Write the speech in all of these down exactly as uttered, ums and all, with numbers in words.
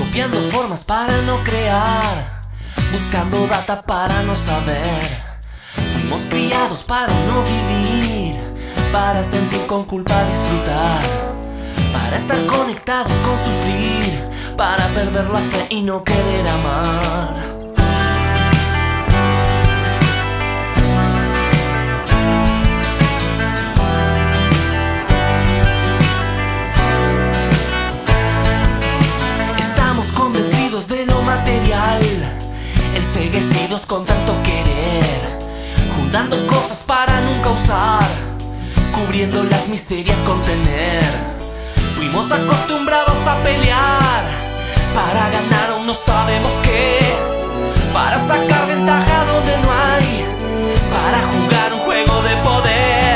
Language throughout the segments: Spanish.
copiando formas para no crear, buscando data para no saber. Fuimos criados para no vivir, para sentir con culpa disfrutar, para estar conectados con sufrir, para perder la fe y no querer amar. De lo material, enceguecidos con tanto querer, juntando cosas para nunca usar, cubriendo las miserias con tener. Fuimos acostumbrados a pelear, para ganar aún no sabemos qué, para sacar ventaja donde no hay, para jugar un juego de poder.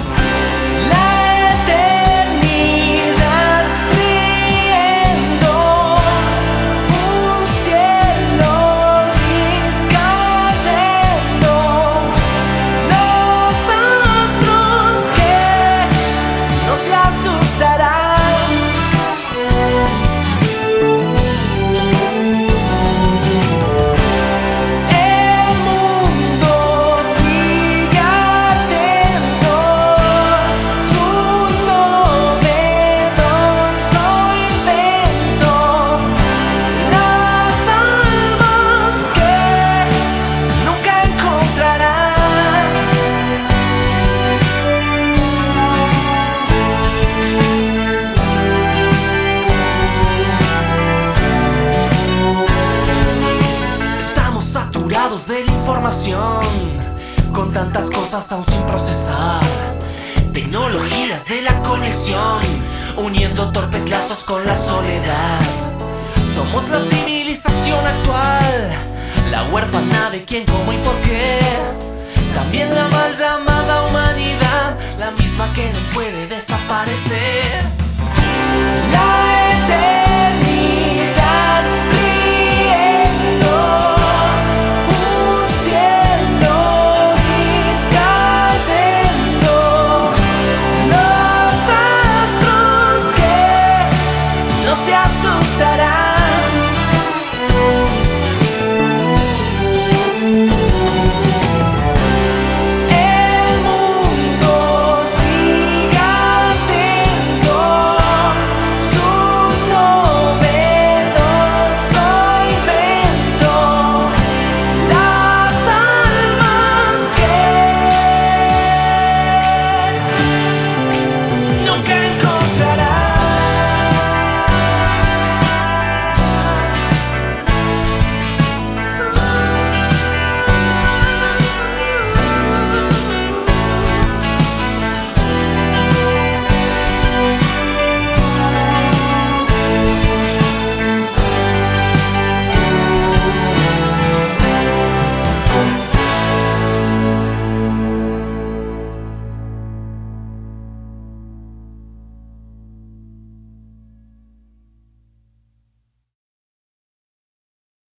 De la información, con tantas cosas aún sin procesar, tecnologías de la conexión, uniendo torpes lazos con la soledad. Somos la civilización actual, la huérfana de quién, cómo y por qué. También la mal llamada humanidad, la misma que nos puede desaparecer. La eternidad riendo, no se asustará.